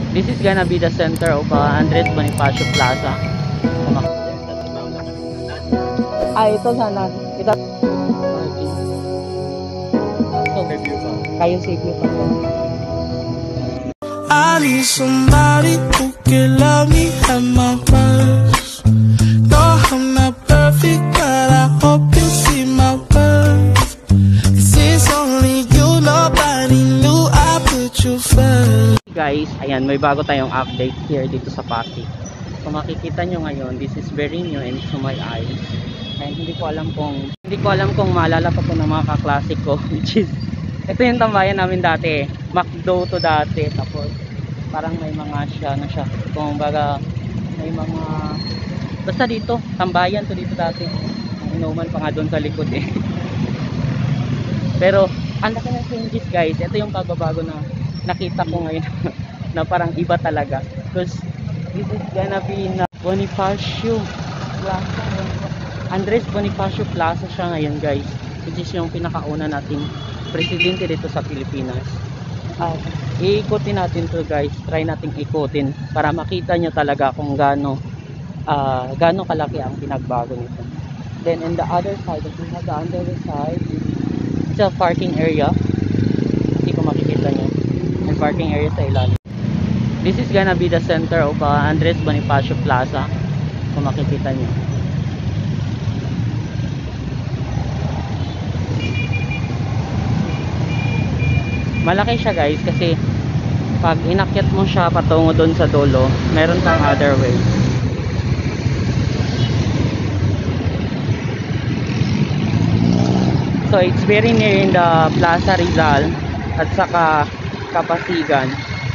This is gonna be the center of Andres Bonifacio Plaza. Ito sana. Ito. Kayo safety pa. I need somebody who can love me at my worst. No, I'm not perfect, but I hope you see my worth. 'Cause it's only you, nobody knew I put you first. Guys, ayan, may bago tayong update here dito sa Pasig. Kung makikita nyo ngayon, this is very new and to my eyes. And hindi ko alam kung maalala pa po ng mga kaklase ko, which is ito yung tambayan namin dati, McDo to dati. Tapos parang may mga siya kung baga may mga basta dito, tambayan to dito dati. Inuman pa nga doon sa likod eh. Pero ang laki ng changes guys. Ito yung pagbabago na nakita ko ngayon na parang iba talaga, because this is gonna be na Bonifacio Plaza, Andres Bonifacio Plaza siya ngayon guys, which is yung pinakauna nating presidente dito sa Pilipinas. At iikutin natin to guys, try nating ikutin para makita nyo talaga kung gaano kalaki ang pinagbago nito. Then in the other side, if we have the other side, it's a parking area. Hindi ko makikita nyo yung parking area sa ilalim. This is gonna be the center of Andres Bonifacio Plaza, kung makikita nyo. Malaki siya guys, kasi pag inakyat mo siya patungo doon sa dulo, meron kang other way. So it's very near in the Plaza Rizal at saka Kapasigan.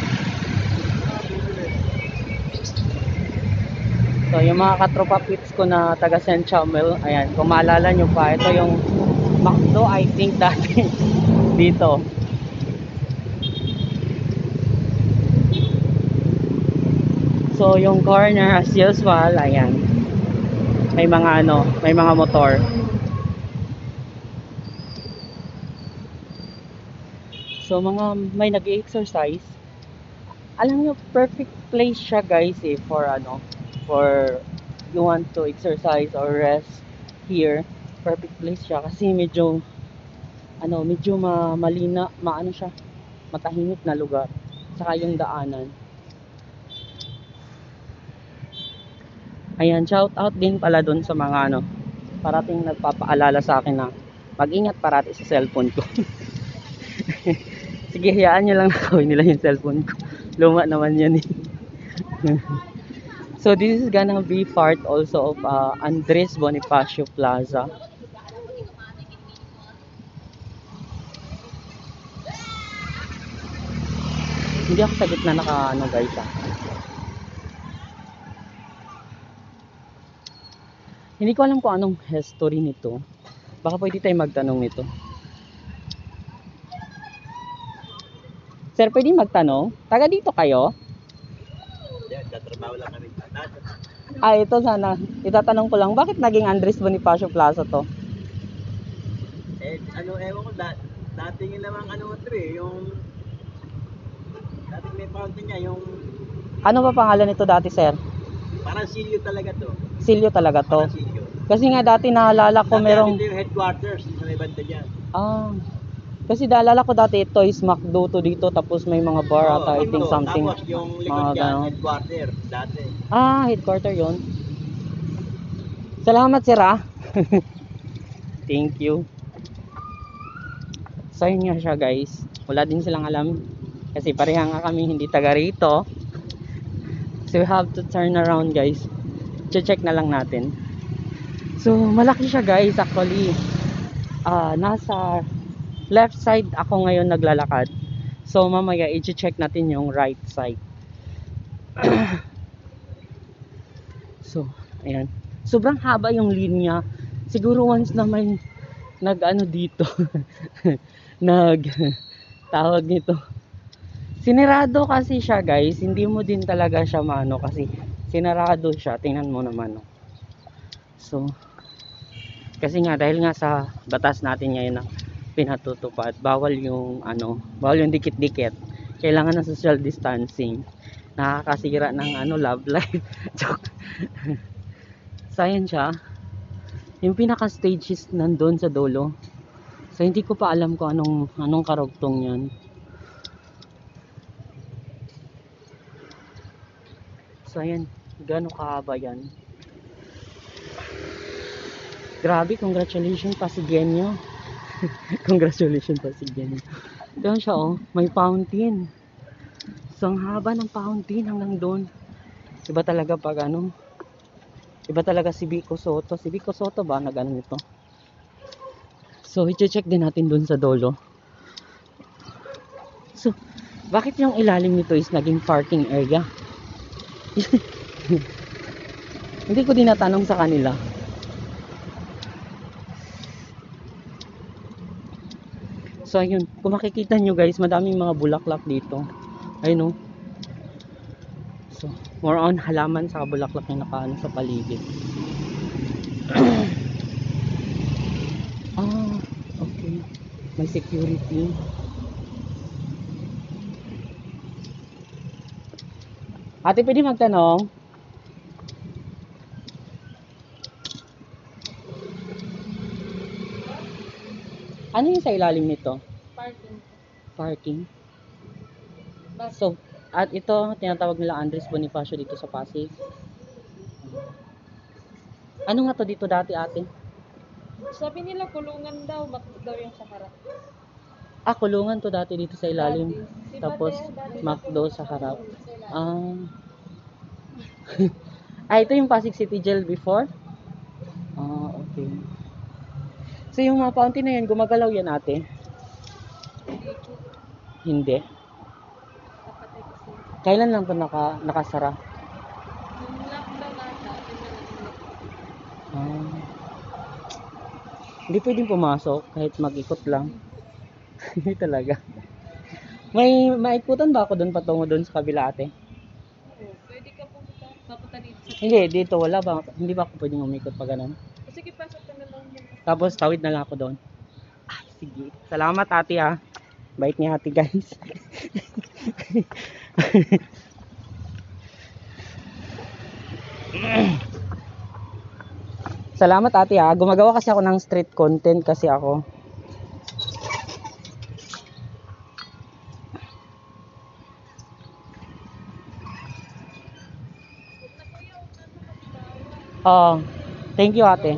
So yung mga katropa pits ko na taga St. Chamel, ayan, kung maalala nyo pa, ito yung McDo I think dati dito. So yung corner as usual, ayan, may mga may mga motor. So mga may nag-exercise. Alam nyo, perfect place siya guys eh for for you want to exercise or rest here. Perfect place siya kasi medyo malina, siya, matahimik na lugar. Saka yung daanan. Ayan, shout out din pala doon sa mga parating nagpapaalala sa akin na mag-ingat parati sa cellphone ko. Sige, hayaan nyo lang nakawin nila yung cellphone ko. Luma naman yan eh. So this is gonna be part also of Andres Bonifacio Plaza. Hindi ako sa gitna guys Hindi ko alam kung anong history nito. Baka pwede tayo magtanong nito. Sir, pwede magtanong? Taga dito kayo? Tatrabaho lang kami. Ito sana. Itatanong ko lang, bakit naging Andres Bonifacio Plaza to? Ewan ko, dating lamang yung dating may fountain niya, yung Ano pa pangalan nito dati, sir? parang silyo talaga to. Silyo talaga to. Parang silyo. Kasi nga dati naalala ko merong... Ito yung headquarters sa may banda dyan. Kasi naalala ko dati ito is McDo to dito, tapos may mga bar ata, I think something. Tapos yung likod dyan, headquarter dati. Headquarter yon. Salamat sir Thank you. So yun nga siya guys. Wala din silang alam. Kasi pareha nga kami hindi taga rito. So we have to turn around guys. Check na lang natin. So malaki siya guys actually. Nasa left side ako ngayon naglalakad. So mamaya i-check natin yung right side. So ayan. Sobrang haba yung linya. Siguro once na may dito tawag nito, sinarado kasi siya guys. Hindi mo din talaga siya kasi sinarado siya. Tingnan mo naman So kasi nga dahil nga sa batas natin ngayon na pinatutupad, bawal yung dikit-dikit. Kailangan ng social distancing. nakakasira ng love life. Joke. So ayan siya. Yung pinaka stage is nandun sa dulo. So hindi ko pa alam kung anong karugtong yan. So ayan, gaano kahaba yan. Grabe, congratulations Pasigueño. Congratulations Pasigueño. Doon siya oh, may fountain. So ang haba ng fountain hanggang doon. Iba talaga pag iba talaga si Vico Soto. Si Vico Soto ba nag-ano nito? So i-check din natin doon sa dulo. So bakit yung ilalim nito is naging parking area? Hindi ko din natanong sa kanila. So ayun, kung makikita nyo guys, madaming mga bulaklak dito. Ayun oh. So, more on halaman sa bulaklak na nakaano sa paligid. Ah, okay. May security. Ate, pwede magtanong? Ano yung sa ilalim nito? Parking. Parking. So, at ito, tinatawag nila Andres Bonifacio dito sa Pasig. Ano nga to dito dati, ate? Sabi nila kulungan daw, McDo daw yung sa harap. Ah, kulungan to dati dito sa ilalim. Si Tapos, Bade, McDo sa harap. sa ilalim. Ah, ito yung Pasig City Jail before? Ah, okay. So, yung mga fountain na yan, gumagalaw yan, ate? Hindi. Kapatay kasi. Kailan lang to nakasara? Yung lockdown ata, yun na nag-lock. Ah. Hindi pwedeng pumasok kahit mag-ikot lang. Hindi talaga. May maikutan ba ako doon patungo doon sa kabila, ate? Oh, pwede ka pumunta. Papunta dito sa... Hindi, dito wala ba? Hindi ba ako pwedeng umikot pa ganun? Sige, pasok ka na lang yun. Tapos tawid na lang ako doon. Ah, sige. Salamat, ate ah. Bait ni ate, guys. Salamat, ate ah. Gumagawa kasi ako ng street content kasi ako. Oh, thank you, ate.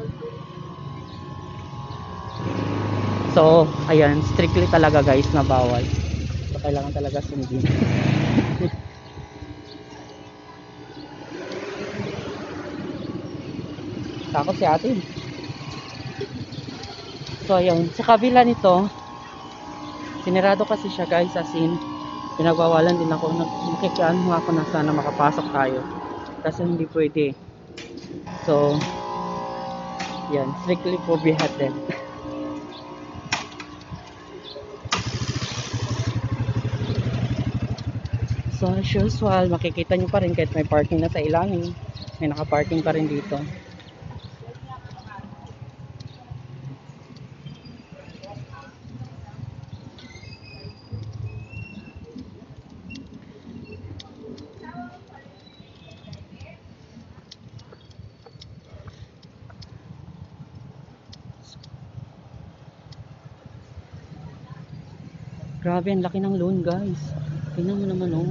So, ayan, strictly talaga guys na bawal. So, kailangan talaga sundin. Takot si ate. So, ayan, sa kabila nito, sinirado kasi siya guys, as in, pinagwawalan din ako. Nakikiaan mo ako na sana makapasok tayo. Kasi hindi pwede. So, yan, strictly for beheaded. So, as usual, makikita nyo pa rin kahit may parking na sa ilalim. May naka-parking pa rin dito. Grabe, ang laki ng loan guys. Tingnan mo naman oh.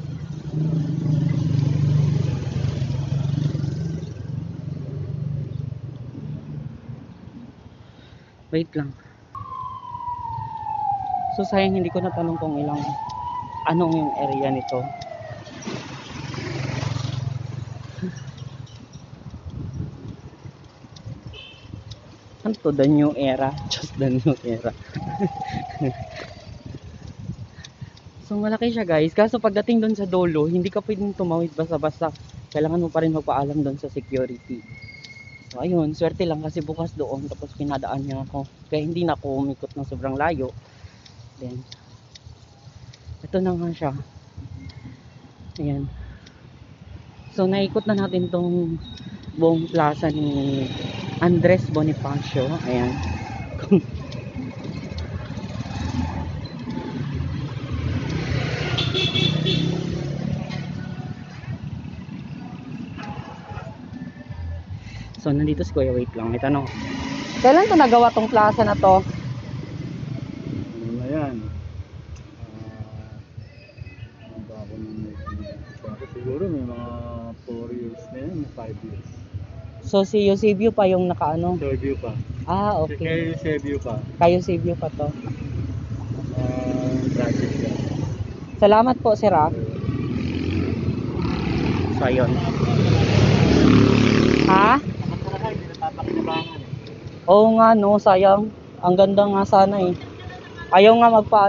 Wait lang. So sayang hindi ko natanong kung anong yung area nito. Ano to? The new era? Just the new era. So malaki siya guys. Kaso pagdating doon sa dulo, hindi ka pwedeng tumawid basta-basta. Kailangan mo pa rin magpaalam doon sa security. So ayun, swerte lang kasi bukas doon. Tapos pinadaan niya ako. Kaya hindi na ako umikot ng sobrang layo. Then, ito na nga siya. Ayan. So naikot na natin tong buong plaza ni Andres Bonifacio. Ayan. So nandito si Kuya, wait lang, may tanong. Kailan to nagawa tong plaza na to? Ano na yan? Ano ba ako siguro may mga 4 years na yan, 5 years. So si Eusebio pa yung nakaano? Review pa. Ah, okay. Kay review pa. Kayo Eusebio pa to. Project ka. Salamat po, sir, ah. So ayun. Ha? Talaga, hindi napapakinabangan eh. Oo nga, no, sayang. Ang ganda nga sana eh. Ayaw nga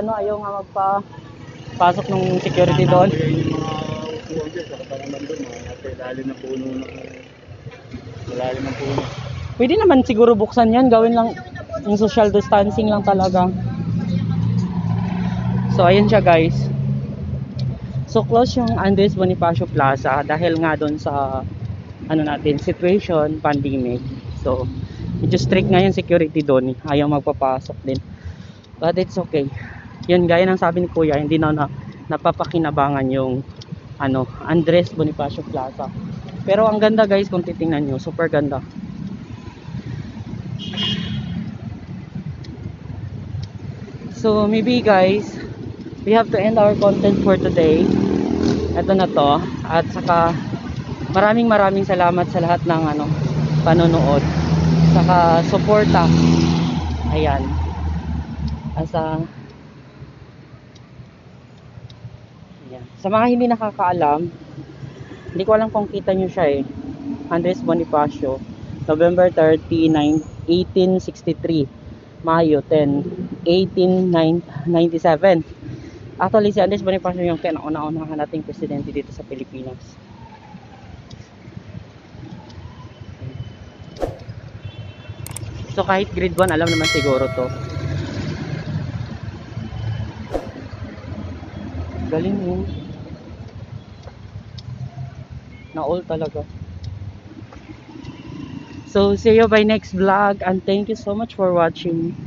magpasok ng security doon. Kaya yung mga upuan dyan, sa katangaman doon, mga nasa ilalim ng puno ilalim ng puno. Pwede naman siguro buksan yan, gawin lang yung social distancing lang talaga. So ayun siya, guys. So close yung Andres Bonifacio Plaza dahil nga doon sa situation, pandemic. So medyo strict nga yung security doon, ayaw magpapasok din. But it's okay. Yun, gaya ng sabi ni Kuya, hindi na napapakinabangan yung Andres Bonifacio Plaza. Pero ang ganda, guys, kung titingnan nyo, super ganda. So maybe, guys, we have to end our content for today. Ito na to. At saka maraming salamat sa lahat ng panonood. Saka suporta. Ayan. Ayan. Sa mga hindi nakakaalam, hindi ko alam kung kita nyo siya eh. Andres Bonifacio, November 30, 1863, Mayo 10, 1897. Actually, si Andres Bonifacio yung kinauna-unahan nating presidente dito sa Pilipinas. So kahit grade 1, alam naman siguro to. Galing yun. Na-all talaga. So see you by next vlog and thank you so much for watching.